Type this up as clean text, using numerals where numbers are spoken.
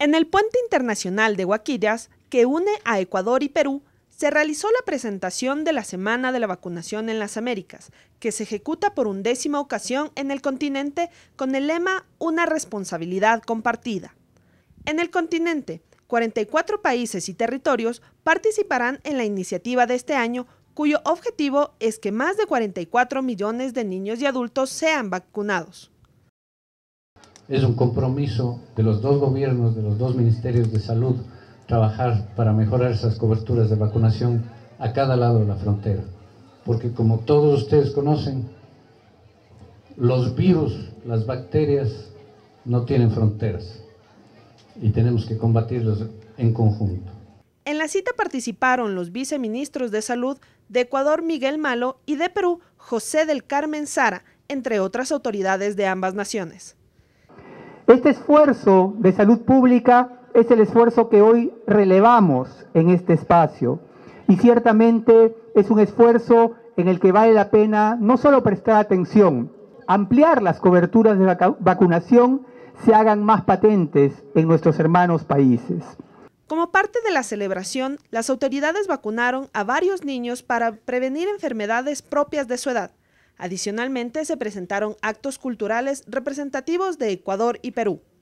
En el puente internacional de Guaquillas, que une a Ecuador y Perú, se realizó la presentación de la Semana de la Vacunación en las Américas, que se ejecuta por 11ª ocasión en el continente con el lema Una responsabilidad compartida. En el continente, 44 países y territorios participarán en la iniciativa de este año, cuyo objetivo es que más de 44 millones de niños y adultos sean vacunados. Es un compromiso de los dos gobiernos, de los dos ministerios de salud, trabajar para mejorar esas coberturas de vacunación a cada lado de la frontera. Porque como todos ustedes conocen, los virus, las bacterias no tienen fronteras y tenemos que combatirlos en conjunto. En la cita participaron los viceministros de Salud de Ecuador, Miguel Malo, y de Perú, José del Carmen Sara, entre otras autoridades de ambas naciones. Este esfuerzo de salud pública es el esfuerzo que hoy relevamos en este espacio y ciertamente es un esfuerzo en el que vale la pena no solo prestar atención, ampliar las coberturas de vacunación se hagan más patentes en nuestros hermanos países. Como parte de la celebración, las autoridades vacunaron a varios niños para prevenir enfermedades propias de su edad. Adicionalmente, se presentaron actos culturales representativos de Ecuador y Perú.